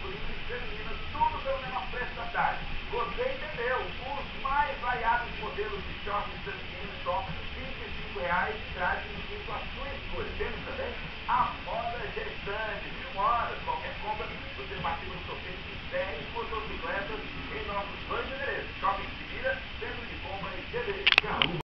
masculinos e femininos, tudo pelo menor preço da tarde. Você entendeu? Os mais variados modelos de shorts femininos só R$ 25 e traz incluso a sua escolha. Temos também a moda gestante, 1000 modas. Qualquer compra, você participa do